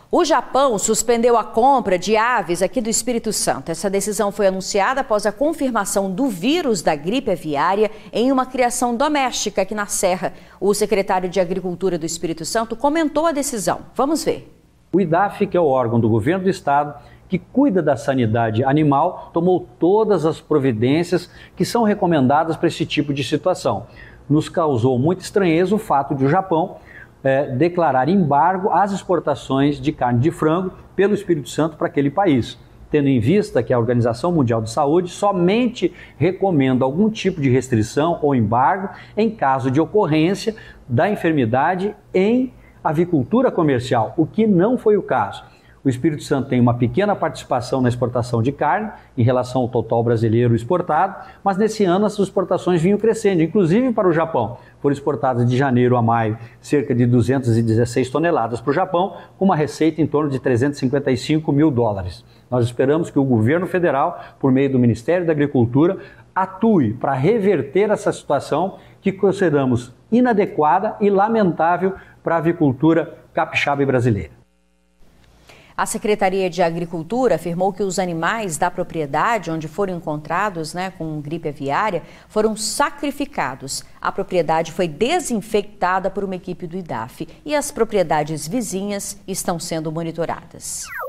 O Japão suspendeu a compra de aves aqui do Espírito Santo. Essa decisão foi anunciada após a confirmação do vírus da gripe aviária em uma criação doméstica aqui na Serra. O secretário de Agricultura do Espírito Santo comentou a decisão. Vamos ver. O IDAF, que é o órgão do governo do estado que cuida da sanidade animal, tomou todas as providências que são recomendadas para esse tipo de situação. Nos causou muita estranheza o fato de o Japão declarar embargo às exportações de carne de frango pelo Espírito Santo para aquele país, tendo em vista que a Organização Mundial de Saúde somente recomenda algum tipo de restrição ou embargo em caso de ocorrência da enfermidade em avicultura comercial, o que não foi o caso. O Espírito Santo tem uma pequena participação na exportação de carne em relação ao total brasileiro exportado, mas nesse ano as exportações vinham crescendo, inclusive para o Japão. Foram exportadas de janeiro a maio cerca de 216 toneladas para o Japão, com uma receita em torno de 355 mil dólares. Nós esperamos que o governo federal, por meio do Ministério da Agricultura, atue para reverter essa situação que consideramos inadequada e lamentável para a avicultura capixaba e brasileira. A Secretaria de Agricultura afirmou que os animais da propriedade onde foram encontrados com gripe aviária foram sacrificados. A propriedade foi desinfectada por uma equipe do IDAF e as propriedades vizinhas estão sendo monitoradas.